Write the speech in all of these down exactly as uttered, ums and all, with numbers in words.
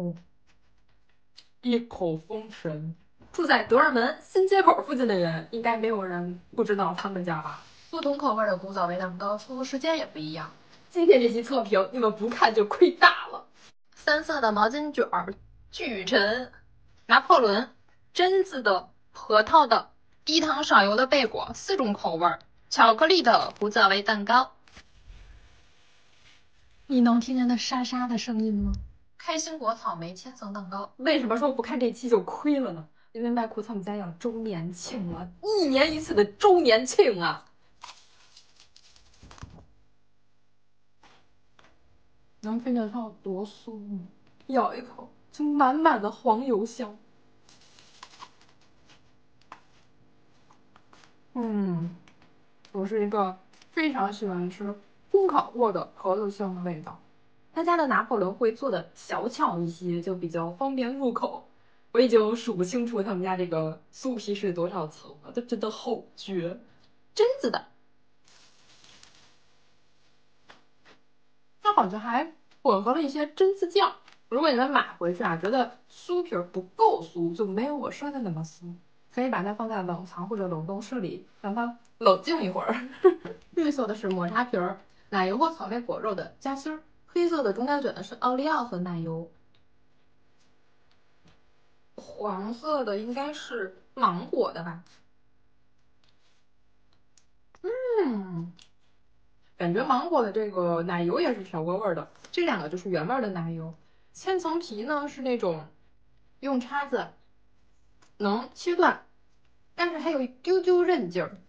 嗯，一口封神。住在德尔门新街口附近的人，应该没有人不知道他们家吧？ 不同口味的古早味蛋糕出炉时间也不一样。 今天这期测评你们不看就亏大了。 三色的毛巾卷儿，巨沉，拿破仑，榛子的、核桃的，低糖少油的贝果，四种口味，巧克力的古早味蛋糕。 你能听见那沙沙的声音吗？ 开心果草莓千层蛋糕。 为什么说不看这期就亏了呢？因为麦库他们家要周年庆了，一年一次的周年庆啊！能听见它有多酥吗？咬一口，就满满的黄油香。嗯，我是一个非常喜欢吃烘烤过的核桃香的味道。他家的拿破仑会做的小巧一些，就比较方便入口。我已经数不清楚他们家这个酥皮是多少层了，它真的好绝。榛子的，它好像还混合了一些榛子酱。如果你们买回去啊，觉得酥皮不够酥，就没有我说的那么酥，可以把它放在冷藏或者冷冻室里，让它冷静一会儿。绿色的是抹茶皮儿，奶油和草莓果肉的夹心儿。黑色的中间卷的是奥利奥和奶油。黄色的应该是芒果的吧？嗯，感觉芒果的这个奶油也是调过味儿的，这两个就是原味的奶油。千层皮呢是那种用叉子能切断，但是还有一丢丢韧劲儿。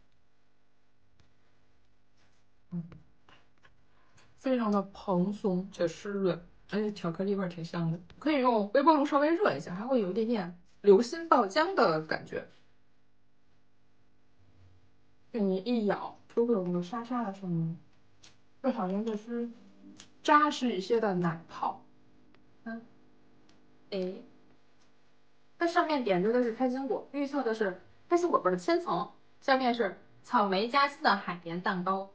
嗯，非常的蓬松且湿润，而且巧克力味儿挺香的，可以用微波炉稍微热一下，还会有一点点流心爆浆的感觉。你一咬就会有那个沙沙的声音，就好像这是扎实一些的奶泡。嗯，哎，它上面点缀的是开心果，绿色的是开心果味的千层，下面是草莓夹心的海绵蛋糕。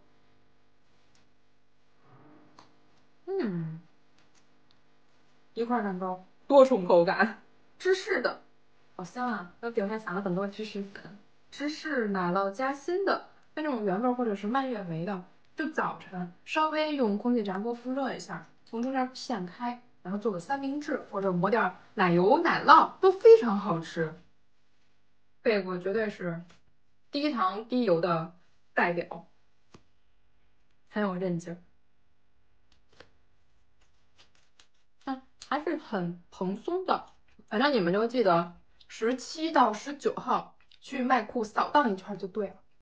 嗯，一块蛋糕，多重口感。芝士的，好香啊！那顶上撒了很多芝士粉。芝士奶酪夹心的，那种原味或者是蔓越莓的，就早晨稍微用空气炸锅复热一下，从中间片开，然后做个三明治，或者抹点奶油奶酪，都非常好吃。贝果绝对是低糖低油的代表，很有韧劲儿。嗯，还是很蓬松的。反正你们就记得十七到十九号去麦库扫荡一圈就对了。